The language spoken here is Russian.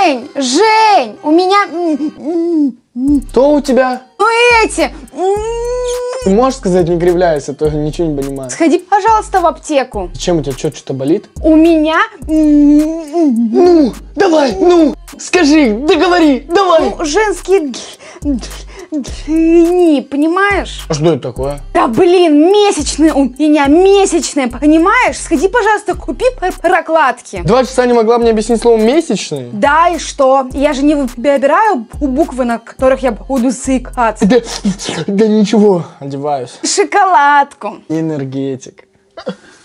Жень, у меня... Что у тебя? Ну эти... Ты можешь сказать, не кривляйся, а то я ничего не понимаю. Сходи, пожалуйста, в аптеку. Чем у тебя, что-то болит? У меня... Ну, давай, ну, скажи, договори, давай. Ну, женские... дни, понимаешь? А что это такое? Да блин, месячные у меня, месячные, понимаешь? Сходи, пожалуйста, купи прокладки. 2 часа не могла мне объяснить слово «месячные»? Да, и что? Я же не выбираю буквы, на которых я буду заикаться. Да ничего, одеваюсь. Шоколадку. Энергетик.